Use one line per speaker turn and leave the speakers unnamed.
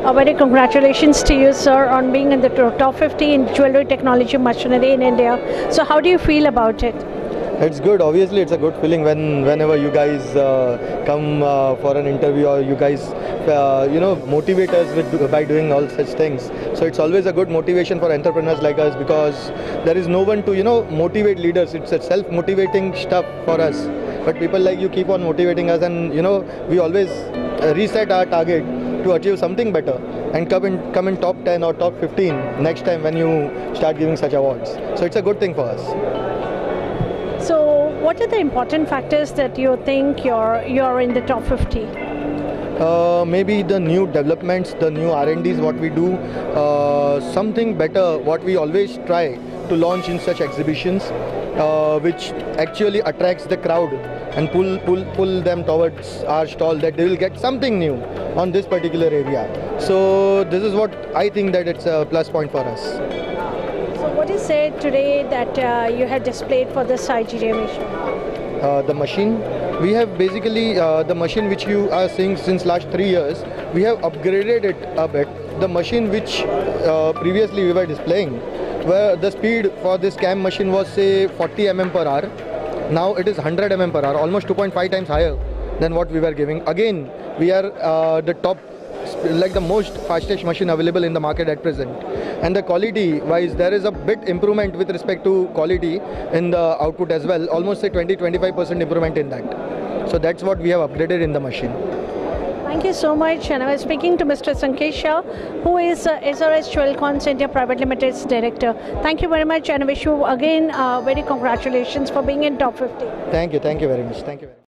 A very congratulations to you, sir, on being in the top 50 in jewelry technology machinery in India. So how do you feel about it?
It's good. Obviously, it's a good feeling whenever you guys come for an interview, or you guys motivate us by doing all such things. So it's always a good motivation for entrepreneurs like us, because there is no one to motivate leaders. It's a self-motivating stuff for us. But people like you keep on motivating us, and we always reset our target to achieve something better and come in top 10 or top 15 next time when you start giving such awards. So it's a good thing for us.
So what are the important factors that you think you're in the top 50?
Maybe the new developments, the new R&Ds, what we do, something better, what we always try to launch in such exhibitions, which actually attracts the crowd and pull them towards our stall, that they will get something new on this particular area. So this is what I think that it's a plus point for us.
So what is it today that you had displayed for this IGJ mission?
The machine. We have basically the machine which you are seeing since last 3 years. We have upgraded it a bit. The machine which previously we were displaying, where the speed for this CAM machine was say 40 mm per hour. Now it is 100 mm per hour, almost 2.5 times higher than what we were giving. Again, we are the top, like the most fastest machine available in the market at present. And the quality wise, there is a bit improvement with respect to quality in the output as well, almost say 20-25% improvement in that. So that's what we have upgraded in the machine.
Thank you so much. And I was speaking to Mr. Sanket Shah, who is SRS Jewelcons India Private Limited's director. Thank you very much, and I wish you again very congratulations for being in top 50.
Thank you very much. Thank you.